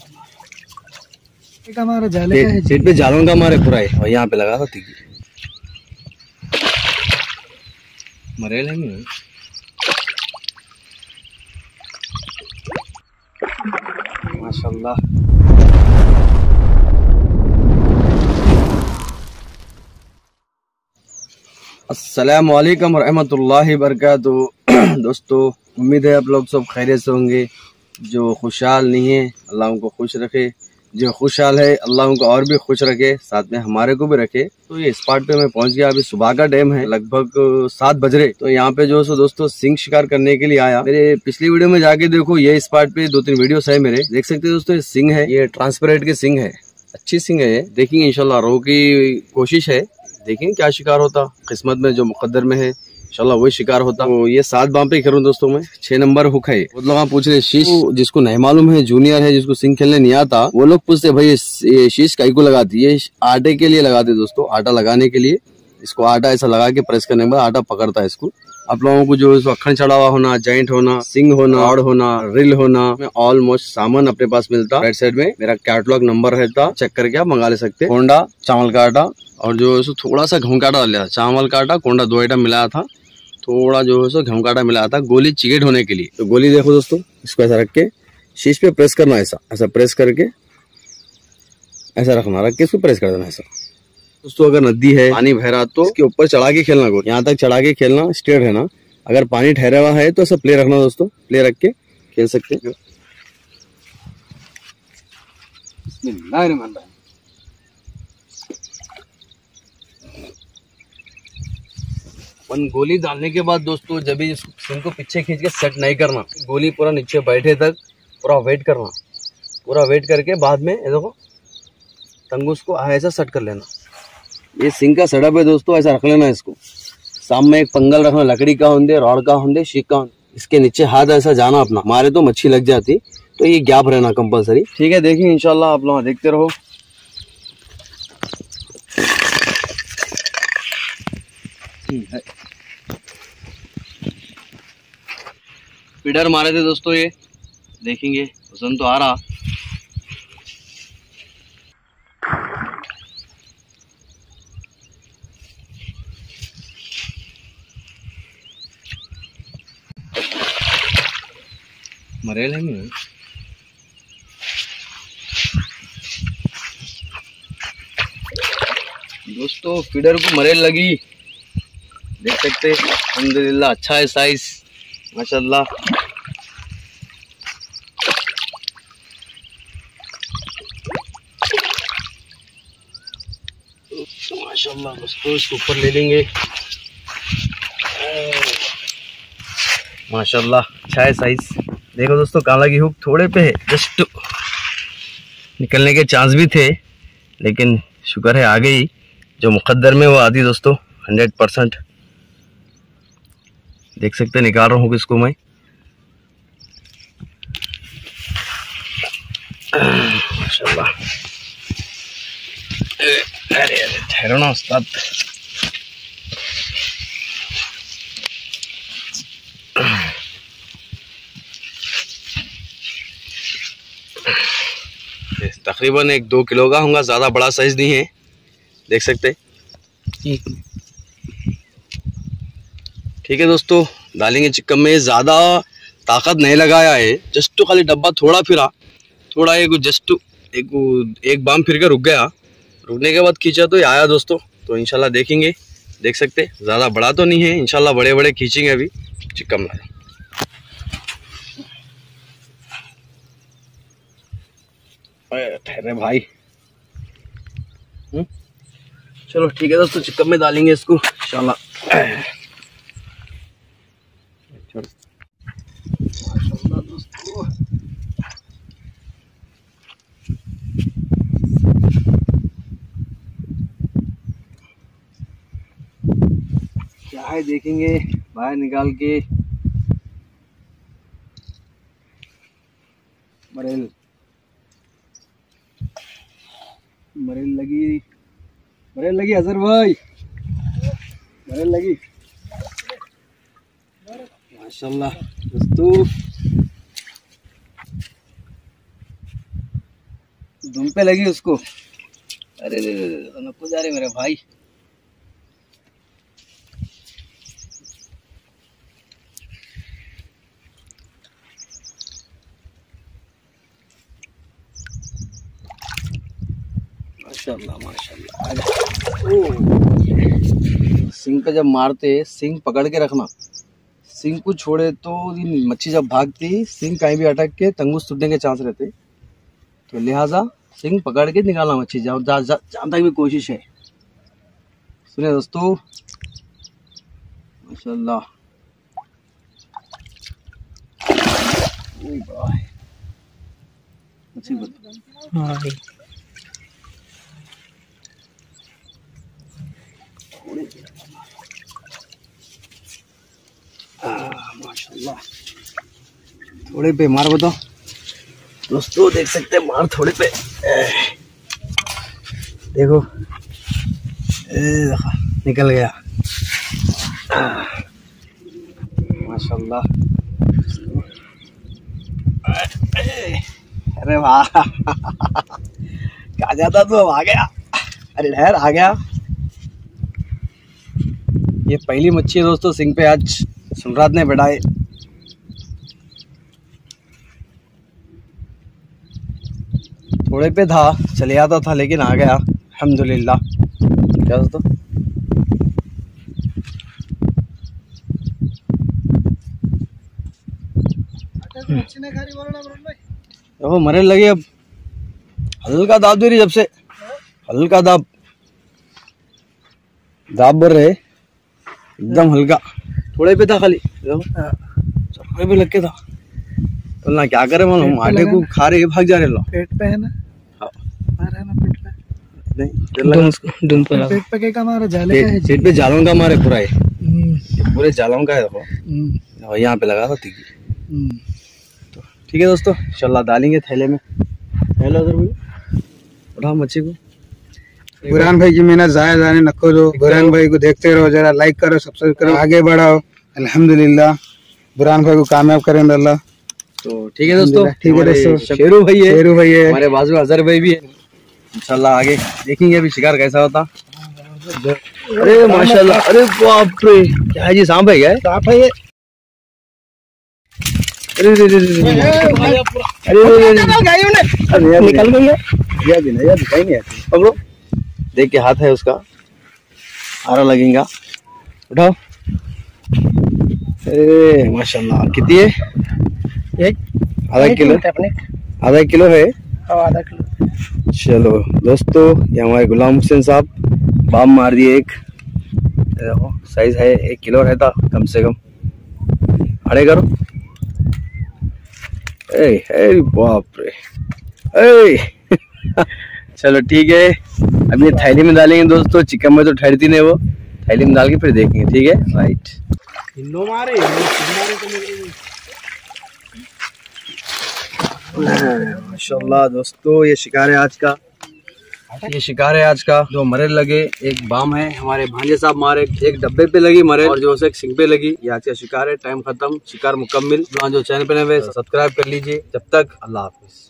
हमारा जाले का है, सीट पे जालों का हमारे पूरा है और यहाँ पे लगा था तिकी मरेल है नहीं। माशाल्लाह। अस्सलाम वालेकुम रहमतुल्लाहि वबरकातुहू। दोस्तों उम्मीद है आप लोग सब खैरियत से होंगे। जो खुशहाल नहीं है अल्लाह उनको खुश रखे, जो खुशहाल है अल्लाह उनको और भी खुश रखे, साथ में हमारे को भी रखे। तो ये स्पॉट पे मैं पहुंच गया। अभी सुबह का टाइम है, लगभग 7 बज रहे। तो यहाँ पे जो है दोस्तों सिंह शिकार करने के लिए आया। मेरे पिछली वीडियो में जाके देखो, ये स्पॉट पे 2-3 वीडियोस है मेरे, देख सकते हैं दोस्तों। ये सिंह है, ये ट्रांसपेरेंट के सिंह है, अच्छी सिंह है। देखेंगे इंशाल्लाह, रो की कोशिश है, देखेंगे क्या शिकार होता। किस्मत में जो मुकद्दर में है इंशाल्लाह वही शिकार होता। तो ये 7 बाम पे करूँ दोस्तों मैं, 6 नंबर हुक है। वो लोग पूछ रहे शीश, जिसको नहीं मालूम है, जूनियर है, जिसको सिंह खेलने नहीं आता, वो लोग पूछते भाई ये शीश काई को लगाती है। आटे के लिए लगाते दोस्तों, आटा लगाने के लिए। इसको आटा ऐसा लगा के प्रेस करने के बाद आटा पकड़ता है इसको। आप लोगों को जो अखंड चढ़ा हुआ होना, जॉइंट होना, सिंग होना, रॉड होना, रिल होना, ऑलमोस्ट सामान अपने पास मिलता। राइट साइड में मेरा कैटलॉग नंबर रहता, चेक करके आप मंगा ले सकते। कोंडा, चावल का आटा और जो है थोड़ा सा गेहूं का आटा डाल लिया, चावल का आटा, कोंडा 2 आइटम मिलाया था, थोड़ा जो है गेहूं का आटा मिलाया था गोली चिकेट होने के लिए। तो गोली देखो दोस्तों, इसको ऐसा रख के शीश पे प्रेस करना, ऐसा ऐसा प्रेस करके ऐसा रखना, रख के इसको प्रेस कर देना ऐसा। दोस्तों अगर नदी है, पानी बह रहा, तो इसके ऊपर चढ़ा के खेलना, गोली यहाँ तक चढ़ा के खेलना, स्ट्रेट रहना। अगर पानी ठहरा हुआ है तो ऐसा प्ले रखना दोस्तों, प्ले रख के खेल सकते हैं। गोली डालने के बाद दोस्तों जब भी सिंह को पीछे खींच के सेट नहीं करना, गोली पूरा नीचे बैठे तक पूरा वेट करना, पूरा वेट करके बाद में देखो तंगूस को ऐसा सेट कर लेना। ये सिंह का सेटअप है दोस्तों, ऐसा रख लेना। इसको सामने एक पंगल रखना, लकड़ी का होंगे, रॉड का होंगे, शीक का, इसके नीचे हाथ ऐसा जाना अपना, मारे तो मच्छी लग जाती, तो ये गैप रहना कंपलसरी। ठीक है, देखिए इंशाल्लाह आप लोग देखते रहो। फीडर मारे थे दोस्तों, ये देखेंगे वजन तो आ रहा। मरेल है नहीं दोस्तों, फीडर को मरेल लगी, देख सकते हैं। अल्हम्दुलिल्लाह अच्छा है साइज, माशाल्लाह। माशाल्लाह दोस्तों, इसको ऊपर ले लेंगे। माशाल्लाह अच्छा है साइज। देखो दोस्तों, काला की हुक थोड़े पे है, जस्ट निकलने के चांस भी थे, लेकिन शुक्र है आ गई। जो मुकद्दर में वो आती दोस्तों 100%। देख सकते निकाल रहा हूँ इसको मैं। माशाल्लाह। अरे अरे ठहरो ना उस्ताद। तकरीबन 1-2 किलो का होगा, ज्यादा बड़ा साइज नहीं है, देख सकते। ठीक है दोस्तों, डालेंगे चिकन में। ज्यादा ताकत नहीं लगाया है, जस्ट खाली डब्बा थोड़ा फिरा, थोड़ा एक बाम फिर के रुक गया। रुकने के बाद खींचा तो ये आया दोस्तों। तो इंशाल्लाह देखेंगे, देख सकते ज्यादा बड़ा तो नहीं है, इंशाल्लाह बड़े बड़े खींचेंगे अभी चिकन में। ठहरे भाई। चलो ठीक है दोस्तों, चिकन में डालेंगे इसको इंशाल्लाह। माशाल्लाह दोस्तों, क्या है देखेंगे बाहर निकाल के। मरेल लगी अजहर भाई, मरेल लगी माशाल्लाह दोस्तों। धुन पे लगी उसको। अरे नको जा रहे मेरे भाई। माशाल्लाह माशाल्लाह। सिंग पे जब मारते सिंग पकड़ के रखना, सिंग को छोड़े तो मच्छी जब भागती सिंग कहीं भी अटक के तंगूस टूटने के चांस रहते, तो लिहाजा सिंग पकड़ के निकालना मच्छी जहाँ तक भी कोशिश है। सुनिए दोस्तों माशाल्लाह। मच्छी माशाल्लाह। थोड़े पे मार बताओ दोस्तों, देख सकते हैं मार थोड़े पे। देखो निकल गया माशाल्लाह। अरे वाह कहा जाता तो अब आ गया। अरे ढेर आ गया। ये पहली मच्छी है दोस्तों सिंग पे आज सुनरात ने बैठाए। थोड़े पे था चले आता था लेकिन आ गया अल्हम्दुलिल्लाह। क्या दोस्तों देखो मरे लगे। अब हल्का दाब दे रही, जब से हल्का दाब भर रहे एकदम हल्का। थोड़े पे था खाली, थोड़े पे लग के था। तो ना क्या करे मालूम, आटे को खा रहे भाग जा रहे लोग। पेट पे है ना? हाँ मारा है ना पेट पे? नहीं दुम पे पेट पे क्या मारा? जाले का है? पेट पे जालों का मारे पूरा है, पूरे जालों का है। देखो यहाँ पे लगा था तीखी। तो ठीक है दोस्तों इंशाल्लाह डालेंगे थैले में। हेलो उधर भी उठा मच्छी को। बुरहान भाई की मेहनत जाया जाने नको दो। बुरहान भाई को देखते रहो, जरा लाइक करो, सब्सक्राइब करो, आगे बढ़ाओ। अल्हम्दुलिल्लाह बुरहान भाई को कामयाब करें अल्लाह। तो ठीक है दोस्तों, ठीक है दोस्तों। शेरू भाई है, है हमारे बाजू अजहर भाई भी है। इंशाल्लाह आगे देखेंगे अभी शिकार कैसा होता। अरे माशाल्लाह, अरे बाप रे क्या है जी, सांप है क्या? सांप है ये। अरे अरे निकल गई है। यह भी नहीं, दिखाई नहीं आती। पकड़ो, देख के हाथ है उसका, आरा लगेगा। उठाओ। अरे माशाल्लाह कितनी है? एक आधा किलो। आधा किलो है। आधा किलो। चलो दोस्तों ये हमारे गुलाम हुसैन साहब बाम मार दिए एक। देखो साइज है 1 किलो रहता कम से कम। अड़े करो। ए बाप रे। चलो ठीक है, अब ये थैली में डालेंगे दोस्तों। चिकन में तो ठहरती नहीं, वो थैली में डाल के फिर देखेंगे। ठीक है राइट। माशाल्लाह दोस्तों ये शिकार है आज का। ये शिकार है आज का। जो मरे लगे, एक बाम है हमारे भांजे साहब मारे, एक डब्बे पे लगी मरे और जो है एक सिंग पे लगी। ये आज का शिकार है। टाइम खत्म, शिकार मुकम्मिल। जो चैनल पे नए सब्सक्राइब कर लीजिए। जब तक अल्लाह हाफिज।